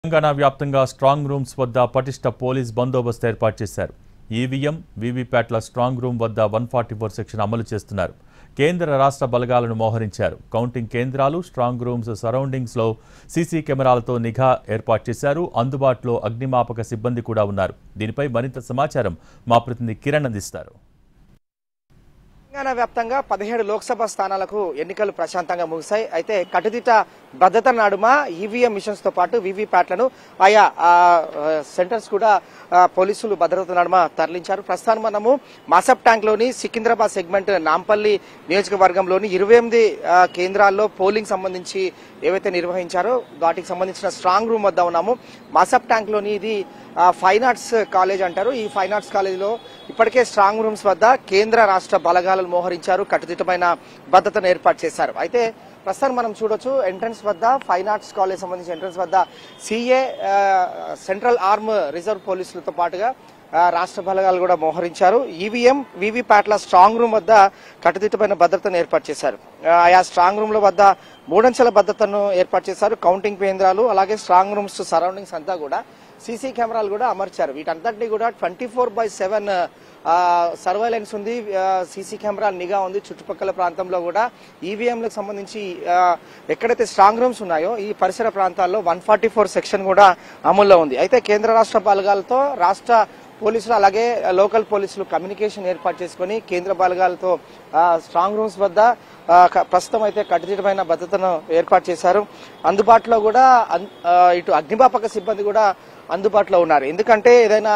తెలంగాణ వ్యాప్తంగా strong rooms వద్ద పటిష్ట పోలీస్ బందోబస్తు ఏర్పాటు చేశారు. ఈవీఎం, వీవీప్యాట్ల స్ట్రాంగ్ రూమ్ వద్ద 144 సెక్షన్ అమలు చేస్తున్నారు. కేంద్ర రాష్ట్ర బలగాలను మోహరించారు. కౌంటింగ్ కేంద్రాలు, స్ట్రాంగ్ రూమ్స్ సరౌండింగ్స్ లో సీసీ కెమెరాలతో నిఘా ఏర్పాటు చేశారు. అందుబాటులో అగ్నిమాపక సిబ్బంది కూడా ఉన్నారు. దీనిపై మరింత సమాచారం మా ప్రతినిధి కిరణ్ అందిస్తారు. తెలంగాణ వ్యాప్తంగా 17 లోక్సభ స్థానాలకు ఎన్నికలు ప్రశాంతంగా ముగిశాయి. అయితే కట్టుదిట్ట భద్రత నడుమ ఈవీఎం మిషన్స్ తో పాటు వీవీప్యాట్లను ఆయా సెంటర్స్ కూడా పోలీసులు భద్రత నడుమ తరలించారు. ప్రస్తుతం మనము మాసప్ ట్యాంక్ లోని సికింద్రాబాద్ సెగ్మెంట్ నాంపల్లి నియోజకవర్గంలోని 28 కేంద్రాల్లో పోలింగ్ సంబంధించి ఏవైతే నిర్వహించారో వాటికి సంబంధించిన స్ట్రాంగ్ రూమ్ వద్ద ఉన్నాము. మాసప్ ట్యాంక్ లోని ఇది ఫైన్ ఆర్ట్స్ కాలేజ్ అంటారు. ఈ ఫైన్ ఆర్ట్స్ కాలేజ్ లో ఇప్పటికే స్ట్రాంగ్ రూమ్స్ వద్ద కేంద్ర రాష్ట్ర బలగాలను మోహరించారు. కట్టుదిట్టమైన భద్రతను ఏర్పాటు చేశారు. అయితే ప్రస్తుతం మనం చూడొచ్చు ఎంట్రన్స్ వద్ద ఫైన్ ఆర్ట్స్ కాలేజ్ సంబంధించిన ఎంట్రన్స్ వద్ద సిఏ, సెంట్రల్ ఆర్మ్ రిజర్వ్ పోలీసులతో పాటుగా రాష్ట్ర బలగాలు కూడా మోహరించారు. ఈవీఎం, వీవీప్యాట్ల స్ట్రాంగ్ రూమ్ వద్ద కట్టుదిట్టమైన భద్రతను ఏర్పాటు చేశారు. ఆయా స్ట్రాంగ్ రూమ్ల వద్ద 3 అంచెల భద్రతను ఏర్పాటు చేశారు. కౌంటింగ్ కేంద్రాలు అలాగే స్ట్రాంగ్ రూమ్స్ సరౌండింగ్స్ అంతా కూడా సీసీ కెమెరాలు కూడా అమర్చారు. వీటంతటినీ కూడా 24/7 సర్వైలెన్స్ ఉంది. సీసీ కెమెరాల నిఘా ఉంది. చుట్టుపక్కల ప్రాంతంలో కూడా ఈవీఎంలకు సంబంధించి ఎక్కడైతే స్ట్రాంగ్ రూమ్స్ ఉన్నాయో ఈ పరిసర ప్రాంతాల్లో 144 సెక్షన్ కూడా అమల్లో ఉంది. అయితే కేంద్ర రాష్ట్ర బలగాలతో రాష్ట్ర పోలీసులు అలాగే లోకల్ పోలీసులు కమ్యూనికేషన్ ఏర్పాటు చేసుకుని కేంద్ర బలగాలతో స్ట్రాంగ్ రూమ్స్ వద్ద ప్రస్తుతం అయితే కట్టుదిట్టమైన భద్రతను ఏర్పాటు చేశారు. అందుబాటులో కూడా ఇటు అగ్నిమాపక సిబ్బంది కూడా అందుబాటులో ఉన్నారు. ఎందుకంటే ఏదైనా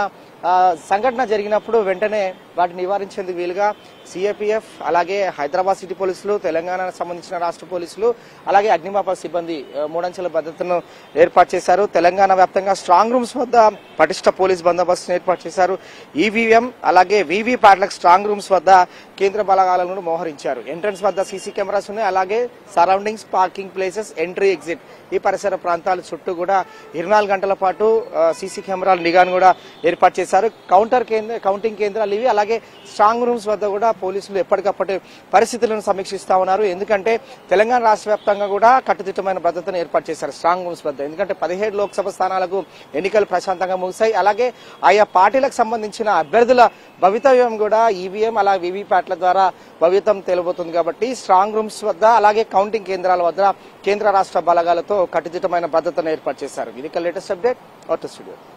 సంఘటన జరిగినప్పుడు వెంటనే వాటిని నివారించేందుకు వీలుగా సిఏపీఎఫ్ అలాగే హైదరాబాద్ సిటీ పోలీసులు, తెలంగాణకు సంబంధించిన రాష్ట్ర పోలీసులు అలాగే అగ్నిమాపక సిబ్బంది 3 అంచెల భద్రతను ఏర్పాటు చేశారు. తెలంగాణ వ్యాప్తంగా స్ట్రాంగ్ రూమ్స్ వద్ద పటిష్ట పోలీస్ బందోబస్తును ఏర్పాటు చేశారు. ఈవీఎం అలాగే వీవీప్యాట్లకు స్ట్రాంగ్ రూమ్స్ వద్ద కేంద్ర బలగాలను మోహరించారు. ఎంట్రన్స్ వద్ద సీసీ కెమెరాస్ ఉన్నాయి. అలాగే surroundings, parking places, entry, exit ఈ పరిసర ప్రాంతాల చుట్టూ కూడా 24 గంటల పాటు సీసీ కెమెరాల నిఘాను కూడా ఏర్పాటు చేశారు. కౌంటింగ్ కేంద్రాలు ఇవి. అలాగే స్ట్రాంగ్ రూమ్స్ వద్ద కూడా పోలీసులు ఎప్పటికప్పటి పరిస్థితులను సమీక్షిస్తా ఉన్నారు. ఎందుకంటే తెలంగాణ రాష్ట్ర వ్యాప్తంగా కూడా కట్టుదిట్టమైన భద్రతను ఏర్పాటు చేశారు స్ట్రాంగ్ రూమ్స్ వద్ద. ఎందుకంటే 17 లోక్సభ స్థానాలకు ఎన్నికలు ప్రశాంతంగా ముగిశాయి. అలాగే ఆయా పార్టీలకు సంబంధించిన అభ్యర్థుల భవితవ్యం కూడా ఈవీఎం అలాగే వీవీప్యాట్ల ద్వారా భవితం తేలబోతుంది. కాబట్టి స్ట్రాంగ్ రూమ్స్ వద్ద అలాగే కౌంటింగ్ కేంద్రాల వద్ద కేంద్ర రాష్ట్ర బలగాలతో కట్టుదిట్టమైన భద్రతను ఏర్పాటు చేశారు. ఇది లేటెస్ట్ అప్డేట్. Out studio.